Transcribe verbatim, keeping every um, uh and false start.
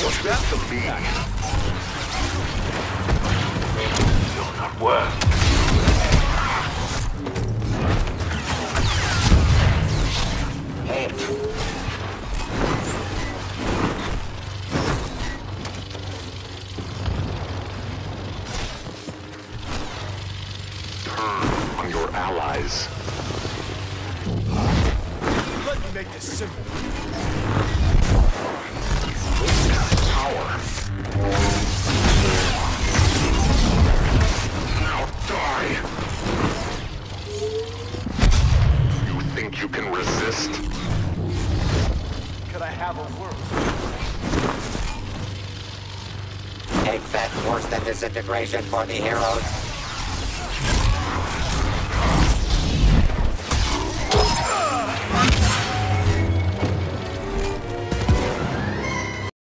What's that to me? Will not work. Hey. Turn on your allies. Let me make this simple. Power. Now die. You think you can resist? Could I have a word? Take that worse than disintegration for the heroes.